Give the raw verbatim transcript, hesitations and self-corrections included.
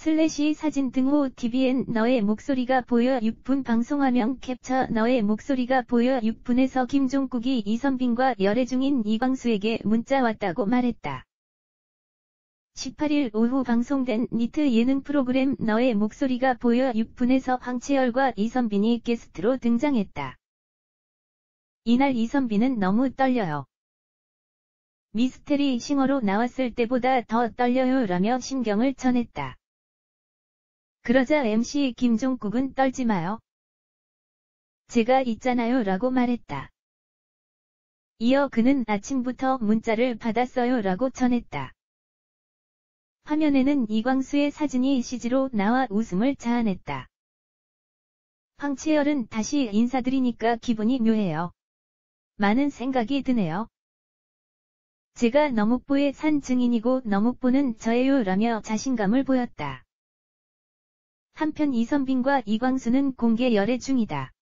슬래시 사진 등호 티비엔 너의 목소리가 보여 육 분 방송화면 캡처 너의 목소리가 보여 육 분에서 김종국이 이선빈과 열애 중인 이광수에게 문자 왔다고 말했다. 십팔 일 오후 방송된 니트 예능 프로그램 너의 목소리가 보여 육 분에서 황채열과 이선빈이 게스트로 등장했다. 이날 이선빈은 너무 떨려요. 미스테리 싱어로 나왔을 때보다 더 떨려요 라며 심경을 전했다. 그러자 엠씨 김종국은 떨지 마요. 제가 있잖아요 라고 말했다. 이어 그는 아침부터 문자를 받았어요 라고 전했다. 화면에는 이광수의 사진이 씨지로 나와 웃음을 자아냈다. 황채열은 다시 인사드리니까 기분이 묘해요. 많은 생각이 드네요. 제가 너묵보에 산 증인이고 너묵보는 저예요 라며 자신감을 보였다. 한편 이선빈과 이광수는 공개 열애 중이다.